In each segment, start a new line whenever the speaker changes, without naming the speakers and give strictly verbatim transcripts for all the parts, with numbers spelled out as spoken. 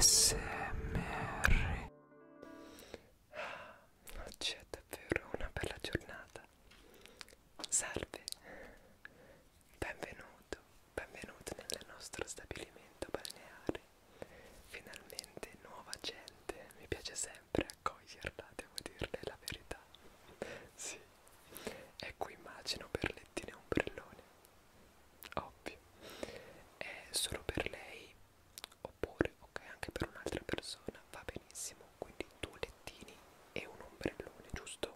S M R. Oggi è davvero una bella giornata. Salve, benvenuto, benvenuto nel nostro stabilimento balneare. Finalmente nuova gente, mi piace sempre accoglierla, devo dirle la verità. Sì, ecco immagino per lettine e ombrellone. Ovvio, è solo per lei, oppure ok anche per un'altra persona, va benissimo, quindi due lettini e un ombrellone, giusto?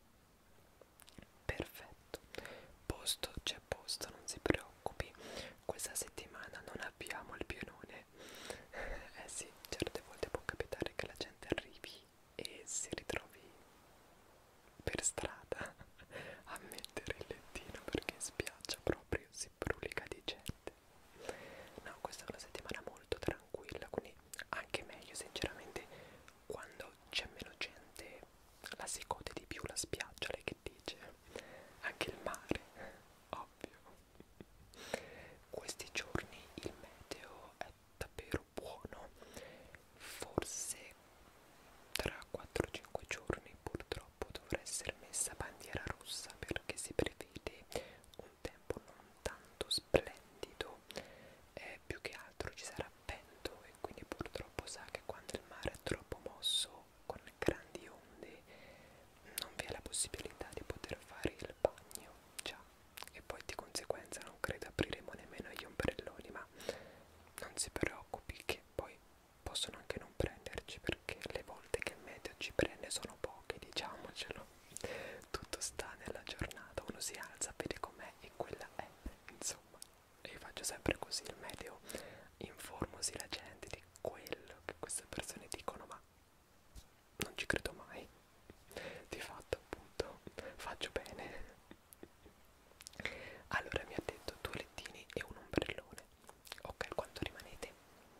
Perfetto, posto c'è posto, non si preoccupi, questa settimana non abbiamo il pienone. Eh sì, certe volte può capitare che la gente arrivi e si ritrovi per strada a mettere il lettino perché in spiaggia proprio si brulica di gente. No, questa è una settimana molto tranquilla, quindi anche meglio sinceramente. Quando c'è meno gente la si gode di più la spiaggia, lei che dice? Anche il mare, ovvio. Questi giorni il meteo è davvero buono, forse tra quattro cinque giorni purtroppo dovrà essere messa bandiera rossa perché si prevede un tempo non tanto splendido, eh, più che altro ci sarà vento e quindi purtroppo sa che quando il mare è troppo mosso con grandi onde non vi è la possibilità di poter fare il bagno, già, e poi di conseguenza non credo apriremo nemmeno gli ombrelloni, ma non si preoccupi che poi possono anche non prenderci perché le volte che il meteo ci prende sono poche, diciamocelo. Tutto sta nella giornata, uno si alza, vede com'è e quella è, insomma. E io faccio sempre così il meteo, informo sì la gente di quello che queste persone dicono, ma non ci credo mai. Di fatto appunto faccio bene. Allora mi ha detto due lettini e un ombrellone. Ok, quanto rimanete?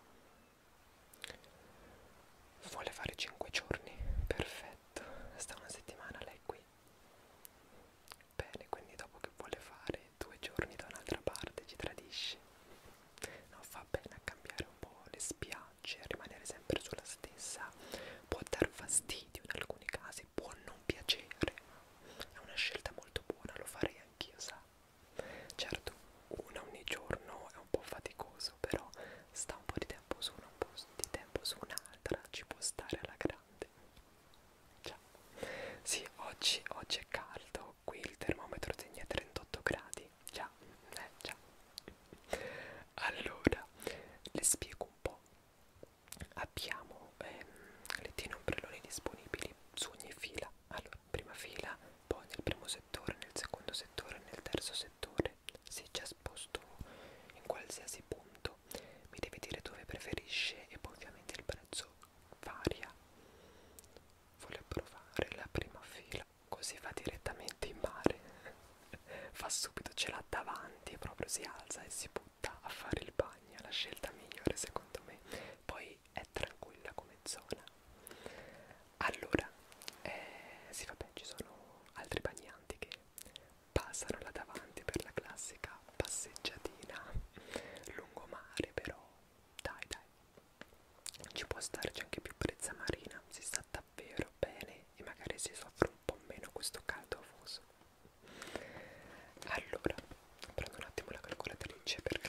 Vuole fare cinque giorni? Perfetto, sta una settimana lei qui. Bene, quindi dopo che vuole fare due giorni da un'altra parte ci tradisce. Non fa bene a cambiare un po' le spiagge, a rimanere sempre sulla stessa. Può dar fastidio in alcuni casi, può non piacere, ma è una scelta molto buona, lo farei anch'io, sa. Certo, una ogni giorno è un po' faticoso, però sta un po' di tempo su una, un po' di tempo su un'altra, ci può stare alla grande. Già. Sì, oggi, oggi è caldo, qui il termometro segna trentotto gradi, già, eh già. Allora, le spiego un po'. Abbiamo ehm, lettini e ombrelloni disponibili su ogni fila. Allora, prima fila, poi nel primo settore, nel secondo settore, nel terzo settore. Si è già sposto in qualsiasi punto. Mi deve dire dove preferisce e poi ovviamente il prezzo varia. Vuole provare la prima fila, così va direttamente in mare. Fa subito, ce l'ha davanti e proprio si alza e si butta a fare il bagno, è la scelta migliore secondo me. Poi è tranquilla come zona. Allora, eh, sì vabbè, ci sono altri bagnanti che passano là davanti per la classica passeggiatina lungomare, però dai dai, ci può starci anche più brezza marina, si sta davvero bene e magari si soffre un po' meno questo caldo afoso. Allora, prendo un attimo la calcolatrice perché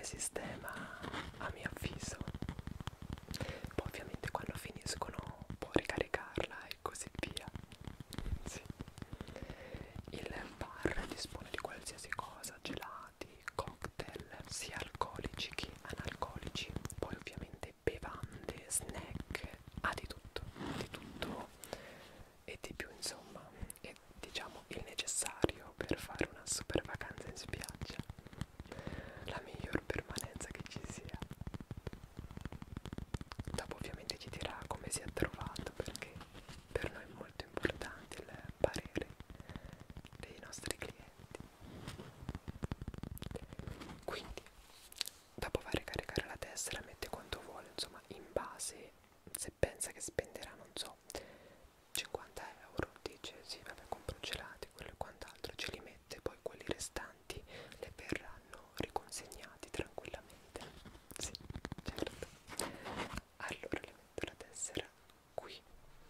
sistema a mio avviso. Poi ovviamente quando finiscono può ricaricarla e così via. Sì. Il bar dispone di qualsiasi cosa, gelati, cocktail, sia alcolici che analcolici, poi ovviamente bevande, snack, ha di tutto, di tutto e di più insomma, e diciamo il necessario per fare una super vacanza in spiaggia, la miglior permanenza che ci sia. Dopo ovviamente ci dirà come si è trovato, perché per noi è molto importante il parere dei nostri clienti. Quindi dopo va a ricaricare la tessera, mette quanto vuole, insomma in base, se pensa che spenderà non so cinquanta euro, dice sì vabbè compro gelati, quello e quant'altro, ce li mette, poi quelli restanti le verranno riconsegnati tranquillamente. Sì, certo. Allora le metto la tessera qui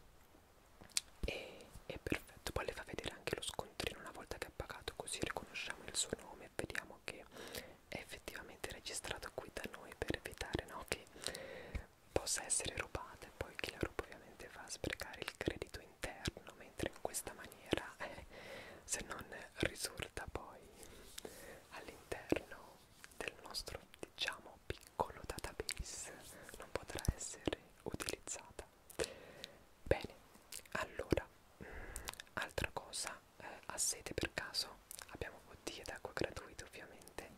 e è perfetto, poi le fa vedere anche lo scontrino una volta che ha pagato, così riconosciamo il suo nome e vediamo che è effettivamente registrato qui da noi, per evitare, no, che possa essere rubata e poi chi la ruba ovviamente va a sprecare il credito interno, mentre in questa maniera eh, se non risulta poi all'interno del nostro, diciamo, piccolo database non potrà essere utilizzata. Bene, allora mh, altra cosa, eh, ha sete per caso? Abbiamo bottiglie d'acqua gratuite ovviamente.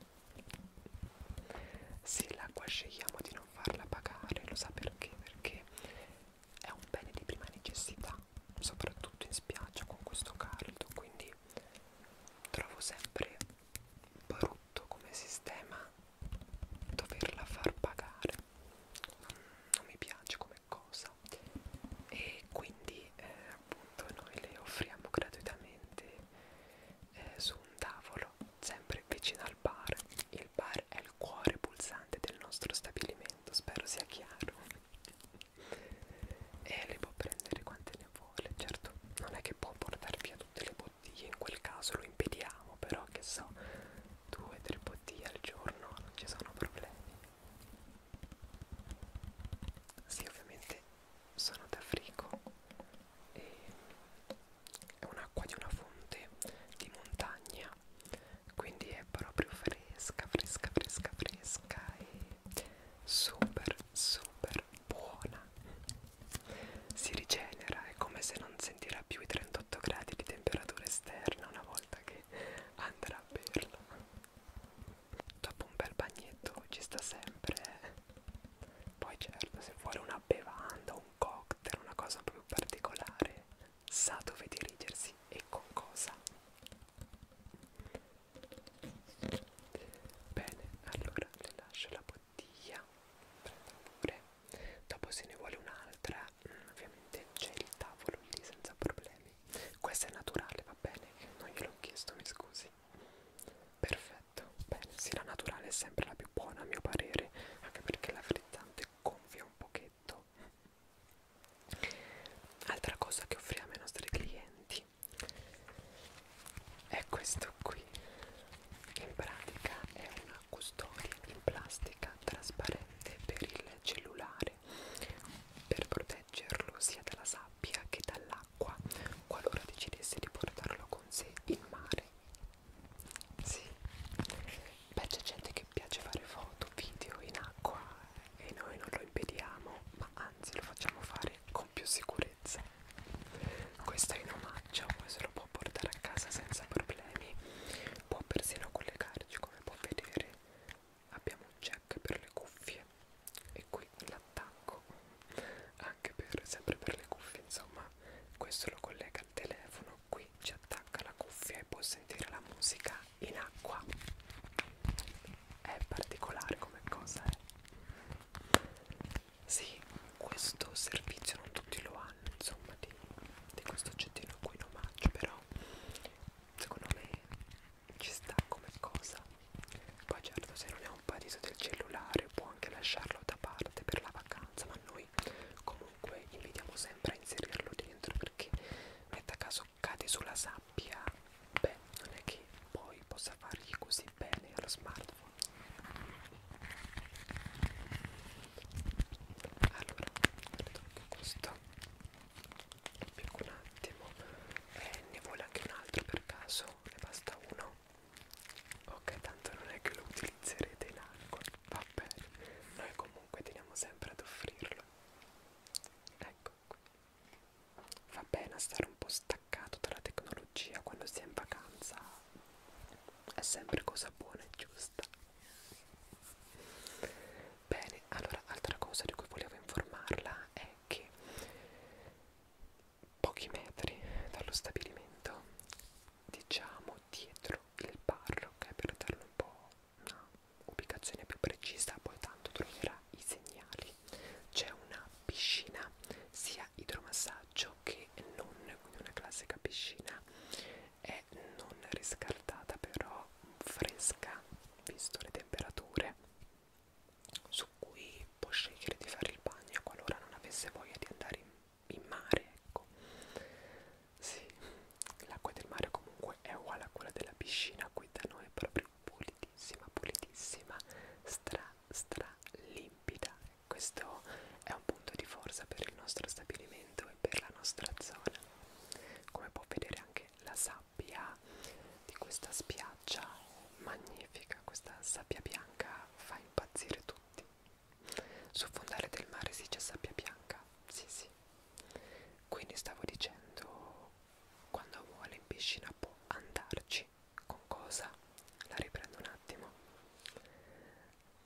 Sì, l'acqua scegliamo di non farla pagare, lo sa perché? Perché è un bene di prima necessità, soprattutto in spiaggia con questo caldo, quindi trovo sempre brutto come sistema doverla far pagare, non, non mi piace come cosa, e quindi eh, appunto noi le offriamo gratuitamente eh, su un tavolo sempre vicino al bar. Il bar è il cuore pulsante del nostro stabilimento,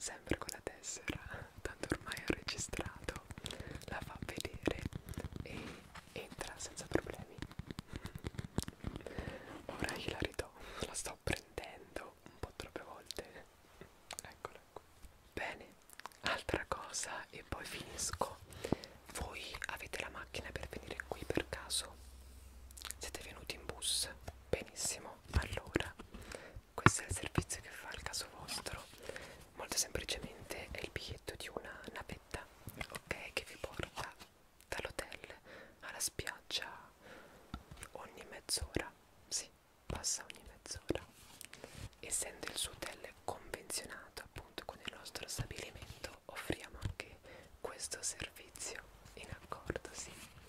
sempre con la tessera, tanto ormai ho registrato, la fa vedere e entra senza problemi. Ora gliela ridò, la sto prendendo un po' troppe volte. Eccola qui. Bene, altra cosa e poi finisco. Voi avete la macchina per venire qui per caso? Siete venuti in bus? Benissimo, allora questo è il servizio che fa al caso vostro. Molto semplicemente è il biglietto di una navetta, ok, che vi porta dall'hotel alla spiaggia ogni mezz'ora. Sì, passa ogni mezz'ora. Essendo il suo hotel convenzionato appunto con il nostro stabilimento, offriamo anche questo servizio in accordo, sì.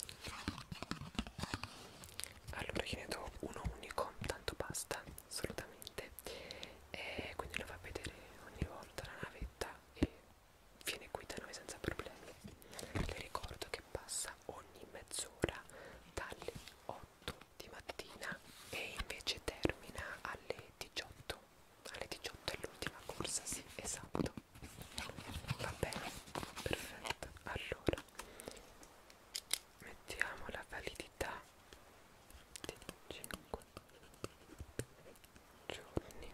Allora gliene do uno unico, tanto basta, assolutamente. E quindi lo fa vedere ogni volta la navetta e viene qui da noi senza problemi. Le ricordo che passa ogni mezz'ora dalle otto di mattina e invece termina alle diciotto. Alle diciotto è l'ultima corsa, sì, esatto. Va bene, perfetto. Allora mettiamo la validità di cinque giorni.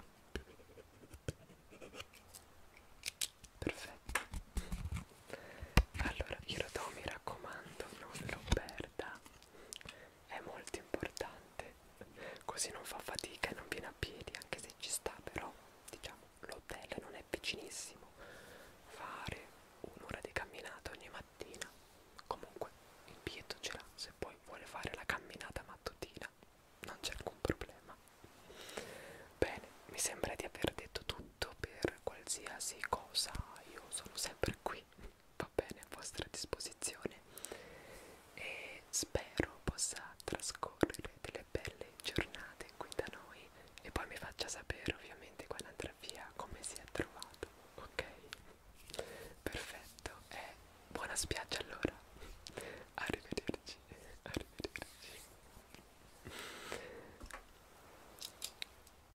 Perfetto. Allora glielo do, mi raccomando, non lo perda, è molto importante, così non fa fatica e non viene a piedi, anche se ci sta, però diciamo l'hotel non è vicinissimo, fare un'ora di camminata ogni mattina. Comunque il biglietto ce l'ha, se poi vuole fare la camminata mattutina non c'è alcun problema. Bene, mi sembra di aver detto tutto. Per qualsiasi cosa io sono sempre qui, va bene, a vostra disposizione, e spero possa trascorrere delle belle giornate qui da noi e poi mi faccia sapere ovviamente quando andrà via come si è trovato, ok? Perfetto, e buona spiaggia allora.